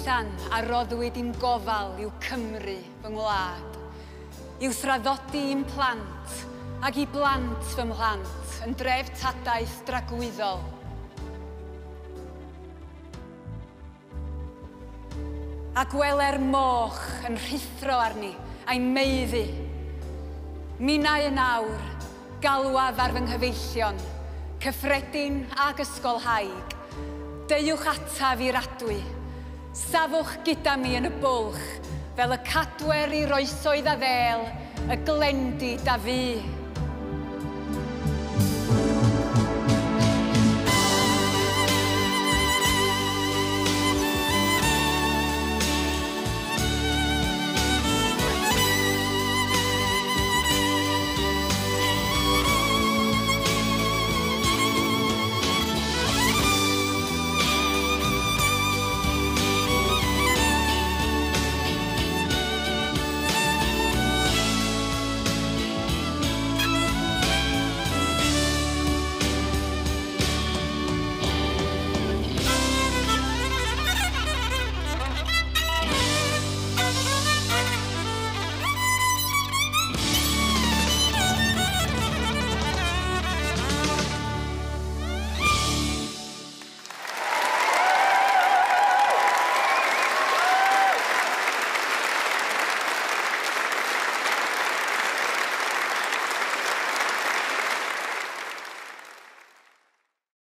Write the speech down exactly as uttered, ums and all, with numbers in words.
allan a roddwyd i'n gofal i'w Cymru fy ngwlad, i'w thraddodi i'n plant ac i blant fy mhlant yn dref tadaeth dragwyddol. A gweler moch yn rhithro arni a'i meiddi. Minnau yn awr, galwaf ar fy nghyfeillion, cyffredin ag ysgolhaig, deuwch ataf i'r adwy, safwch gyda mi yn y bwlch, fel y cadwer i roesoedd a ddel, y glendid a fi.